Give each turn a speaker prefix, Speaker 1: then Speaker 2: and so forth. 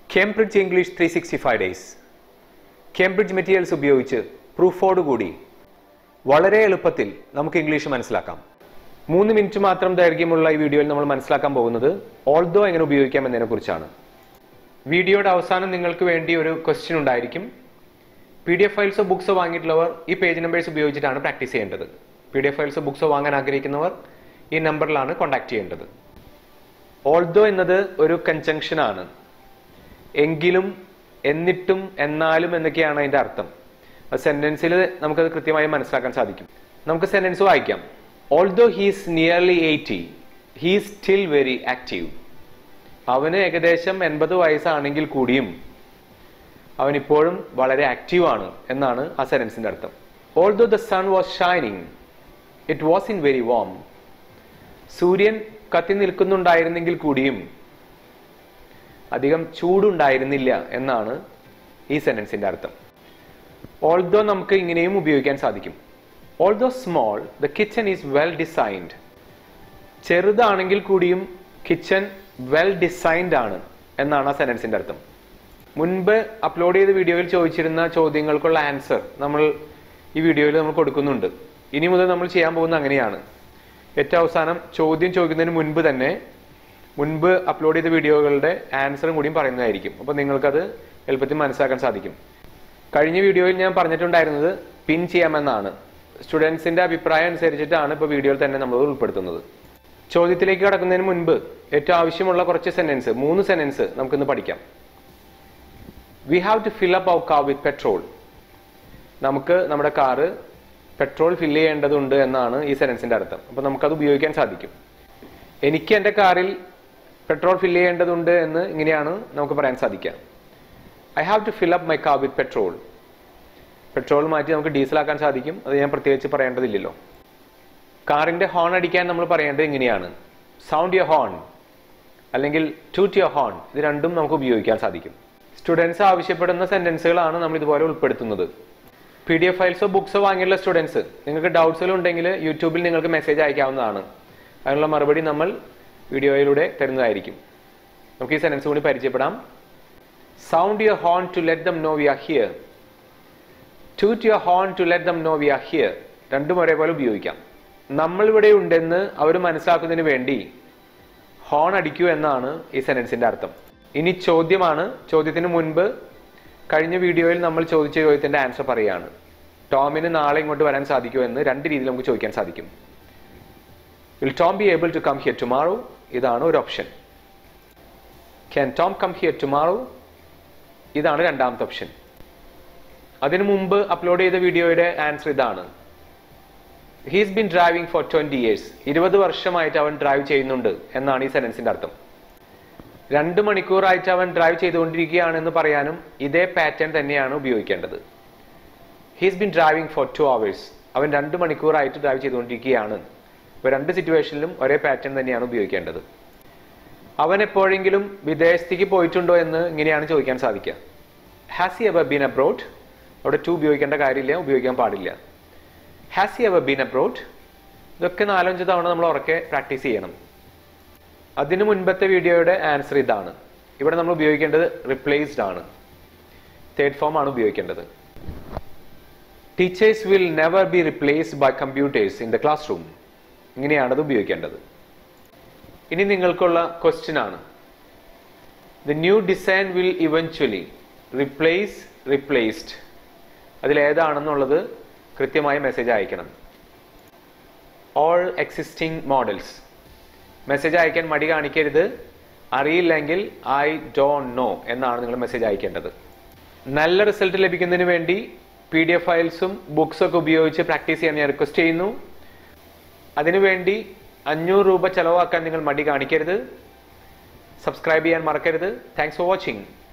Speaker 1: Cambridge English 365 days Cambridge materials ഉപയോഗിച്ച് പ്രൂഫോടുകൂടി വളരെ എളുപ്പത്തിൽ നമുക്ക് ഇംഗ്ലീഷ് മനസ്സിലാക്കാം. 3 മിനിറ്റ് മാത്രം ദൈർഘ്യമുള്ള ഈ വീഡിയോയിൽ നമ്മൾ മനസ്സിലാക്കാൻ പോകുന്നത് ഓൾദോ എങ്ങനെ ഉപയോഗിക്കാം എന്നതിനെക്കുറിച്ചാണ്. വീഡിയോയുടെ അവസാനം നിങ്ങൾക്ക് വേണ്ടി ഒരു ക്വസ്റ്റ്യൻ ഉണ്ടായിരിക്കും. PDF ഫയൽസോ ബുക്സോ വാങ്ങിയിട്ടുള്ളവർ ഈ പേജ് നമ്പേഴ്സ് ഉപയോഗിച്ചിട്ടാണ് പ്രാക്ടീസ് ചെയ്യേണ്ടത്. PDF ഫയൽസോ ബുക്സോ വാങ്ങാൻ ആഗ്രഹിക്കുന്നവർ ഈ നമ്പറിലാണ് കോൺടാക്ട് ചെയ്യേണ്ടത്. ഓൾദോ എന്നത് ഒരു കൺജങ്ഷൻ ആണ്. എങ്കിലും, എന്നിട്ടും, എന്നാലും എന്നൊക്കെയാണ് അതിന്റെ അർത്ഥം. സെന്റൻസിൽ നമുക്കത് കൃത്യമായി മനസ്സിലാക്കാൻ സാധിക്കും. നമുക്ക് സെന്റൻസ് വായിക്കാം. Although he's nearly 80, he's still very active. അവന് ഏകദേശം 80 വയസ്സാണെങ്കിൽ കൂടിയും അവൻ ഇപ്പോഴും വളരെ ആക്റ്റീവ് ആണ് എന്നാണ് ആ സെന്റൻസിന്റെ അർത്ഥം. Although the sun was shining, it was in very warm. സൂര്യൻ കത്തി നിൽക്കുന്നുണ്ടായിരുന്നെങ്കിൽ കൂടിയും അധികം ചൂടുണ്ടായിരുന്നില്ല എന്നാണ് ഈ സെന്റൻസിന്റെ അർത്ഥം. ഓൾദോ നമുക്ക് ഇങ്ങനെയും ഉപയോഗിക്കാൻ സാധിക്കും. Although small, the kitchen is well designed. ചെറുതാണെങ്കിൽ കൂടിയും കിച്ചൺ വെൽ ഡിസൈൻഡ് ആണ് എന്നാണ് ആ സെന്റൻസിന്റെ അർത്ഥം. മുൻപ് അപ്ലോഡ് ചെയ്ത വീഡിയോയിൽ ചോദിച്ചിരുന്ന ചോദ്യങ്ങൾക്കുള്ള ആൻസർ നമ്മൾ ഈ വീഡിയോയിൽ നമ്മൾ കൊടുക്കുന്നുണ്ട്. ഇനി മുതൽ നമ്മൾ ചെയ്യാൻ പോകുന്നത് അങ്ങനെയാണ്. ഏറ്റവും അവസാനം ചോദ്യം ചോദിക്കുന്നതിന് മുൻപ് തന്നെ മുൻപ് അപ്ലോഡ് ചെയ്ത വീഡിയോകളുടെ ആൻസറും കൂടിയും പറയുന്നതായിരിക്കും. അപ്പോൾ നിങ്ങൾക്കത് എളുപ്പത്തിൽ മനസ്സിലാക്കാൻ സാധിക്കും. കഴിഞ്ഞ വീഡിയോയിൽ ഞാൻ പറഞ്ഞിട്ടുണ്ടായിരുന്നത് പിൻ ചെയ്യാമെന്നാണ്. സ്റ്റുഡൻസിന്റെ അഭിപ്രായം അനുസരിച്ചിട്ടാണ് ഇപ്പോൾ വീഡിയോയിൽ തന്നെ നമ്മൾ ഉൾപ്പെടുത്തുന്നത്. ചോദ്യത്തിലേക്ക് കടക്കുന്നതിന് മുൻപ് ഏറ്റവും ആവശ്യമുള്ള കുറച്ച് സെന്റൻസ്, 3 സെന്റൻസ് നമുക്കിന്ന് പഠിക്കാം. We have to fill up our car with petrol. നമുക്ക് നമ്മുടെ കാറ് പെട്രോൾ ഫില്ല് ചെയ്യേണ്ടതുണ്ട് എന്നാണ് ഈ സെന്റൻസിന്റെ അർത്ഥം. അപ്പോൾ നമുക്കത് ഉപയോഗിക്കാൻ സാധിക്കും. എനിക്ക് എൻ്റെ കാറിൽ പെട്രോൾ ഫില്ല് ചെയ്യേണ്ടതുണ്ട് എന്ന് ഇങ്ങനെയാണ് നമുക്ക് പറയാൻ സാധിക്കുക. I have to fill up my car with petrol. Petrol മാറ്റി നമുക്ക് ഡീസൽ ആക്കാൻ സാധിക്കും. അത് ഞാൻ പ്രത്യേകിച്ച് പറയേണ്ടതില്ലല്ലോ. കാറിന്റെ ഹോൺ അടിക്കാൻ നമ്മൾ പറയേണ്ടത് ഇങ്ങനെയാണ്, സൗണ്ട് യുവർ ഹോൺ അല്ലെങ്കിൽ ടൂട്ട് യുവർ ഹോൺ. ഇത് രണ്ടും നമുക്ക് ഉപയോഗിക്കാൻ സാധിക്കും. സ്റ്റുഡൻസ് ആവശ്യപ്പെടുന്ന സെന്റൻസുകളാണ് നമ്മൾ ഇതുപോലെ ഉൾപ്പെടുത്തുന്നത്. PDF ഫയൽസോ ബുക്സോ വാങ്ങിയുള്ള സ്റ്റുഡൻസ്, നിങ്ങൾക്ക് ഡൗട്ട്സുകൾ ഉണ്ടെങ്കിൽ യൂട്യൂബിൽ നിങ്ങൾക്ക് മെസ്സേജ് അയക്കാവുന്നതാണ്. അതിനുള്ള മറുപടി നമ്മൾ വീഡിയോയിലൂടെ തരുന്നതായിരിക്കും. നമുക്ക് ഈ സെന്റൻസ് കൂടി പരിചയപ്പെടാം. Sound your horn to let them know we are here. Toot your horn to let them know we are here. രണ്ടും ഒരേപോലെ ഉപയോഗിക്കാം. നമ്മൾ ഇവിടെ ഉണ്ടെന്ന് അവർ മനസ്സിലാക്കുന്നതിന് വേണ്ടി ഹോൺ അടിക്കൂ എന്നാണ് ഈ സെന്റൻസിന്റെ അർത്ഥം. ഇനി ചോദ്യമാണ്. ചോദ്യത്തിന് മുൻപ് കഴിഞ്ഞ വീഡിയോയിൽ നമ്മൾ ചോദിച്ച ചോദ്യത്തിന്റെ ആൻസർ പറയുകയാണ്. ടോമിന് നാളെ ഇങ്ങോട്ട് വരാൻ സാധിക്കുമോ എന്ന് 2 രീതിയിൽ നമുക്ക് ചോദിക്കാൻ സാധിക്കും. Will Tom be able to come here tomorrow? ഇതാണ് ഒരു option. Can Tom come here tomorrow? ഇതാണ് രണ്ടാമത്തെ ഓപ്ഷൻ. അതിനു മുമ്പ് അപ്ലോഡ് ചെയ്ത വീഡിയോയുടെ ആൻസർ ഇതാണ്. He's been driving for 20 years. 20 വർഷമായിട്ട് അവൻ ഡ്രൈവ് ചെയ്യുന്നുണ്ട് എന്നാണ് ഈ സെന്റൻസിന്റെ അർത്ഥം. 2 മണിക്കൂറായിട്ട് അവൻ ഡ്രൈവ് ചെയ്തുകൊണ്ടിരിക്കുകയാണെന്ന് പറയാനും ഇതേ പാറ്റേൺ തന്നെയാണ് ഉപയോഗിക്കേണ്ടത്. He's been driving for 2 hours. അവൻ 2 മണിക്കൂറായിട്ട് ഡ്രൈവ് ചെയ്തുകൊണ്ടിരിക്കുകയാണ്. ഇപ്പോൾ 2 സിറ്റുവേഷനിലും ഒരേ പാറ്റേൺ തന്നെയാണ് ഉപയോഗിക്കേണ്ടത്. അവൻ എപ്പോഴെങ്കിലും വിദേശത്തേക്ക് പോയിട്ടുണ്ടോ എന്ന് ഇങ്ങനെയാണ് ചോദിക്കാൻ സാധിക്കുക. Has he ever been abroad? അവിടെ ടു ഉപയോഗിക്കേണ്ട കാര്യമില്ല, ഉപയോഗിക്കാൻ പാടില്ല. Has he ever been abroad? ഇതൊക്കെ 4-5 തവണ നമ്മൾ ഉറക്കെ പ്രാക്ടീസ് ചെയ്യണം. അതിനു മുൻപത്തെ വീഡിയോയുടെ ആൻസർ ഇതാണ്. ഇവിടെ നമ്മൾ ഉപയോഗിക്കേണ്ടത് റിപ്ലേസ്ഡ് ആണ്. തേർഡ് ഫോം ആണ് ഉപയോഗിക്കേണ്ടത്. Teachers will never be replaced by computers in the classroom. ഇങ്ങനെയാണ് അത് ഉപയോഗിക്കേണ്ടത്. ഇനി നിങ്ങൾക്കുള്ള ക്വസ്റ്റ്യൻ ആണ്. The new design will eventually replace replaced. അതിലേതാണെന്നുള്ളത് കൃത്യമായി മെസ്സേജ് അയക്കണം. All existing models. മെസ്സേജ് അയക്കാൻ മടി കാണിക്കരുത്. അറിയില്ലെങ്കിൽ ഐ ഡോണ്ട് നോ എന്നാണ് നിങ്ങൾ മെസ്സേജ് അയക്കേണ്ടത്. നല്ല റിസൾട്ട് ലഭിക്കുന്നതിന് വേണ്ടി PDF ഫയൽസും ബുക്സും ഒക്കെ ഉപയോഗിച്ച് പ്രാക്ടീസ് ചെയ്യാൻ ഞാൻ റിക്വസ്റ്റ് ചെയ്യുന്നു. അതിനുവേണ്ടി 500 രൂപ ചെലവാക്കാൻ നിങ്ങൾ മടി കാണിക്കരുത്. സബ്സ്ക്രൈബ് ചെയ്യാൻ മറക്കരുത്. Thanks for watching.